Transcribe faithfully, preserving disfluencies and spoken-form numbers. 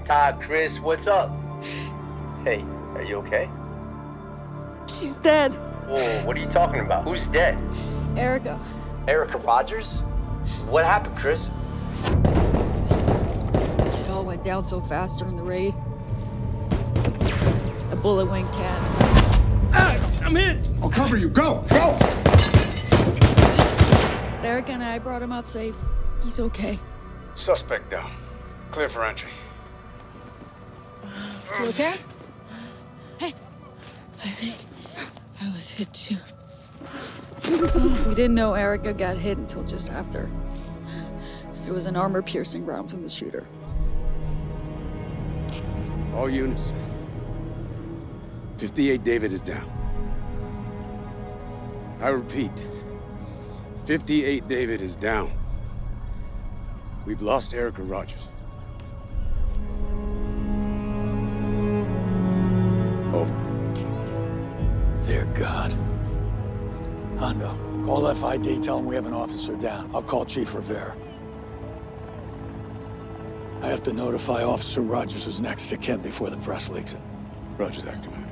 Todd, Chris, what's up? Hey, are you okay? She's dead. Whoa, what are you talking about? Who's dead? Erica. Erica Rogers? What happened, Chris? It all went down so fast during the raid. A bullet winged ten. Ah, I'm hit! I'll cover you. Go! Go! Erica and I brought him out safe. He's okay. Suspect down. Clear for entry. You okay? Hey. I think I was hit too. We didn't know Erica got hit until just after. It was an armor-piercing round from the shooter. All units. fifty-eight David is down. I repeat, fifty-eight David is down. We've lost Erica Rogers. Over. Dear God. Hondo, call F I D, tell them we have an officer down. I'll call Chief Rivera. I have to notify Officer Rogers who's next to Kim before the press leaks it. Roger that, Commander.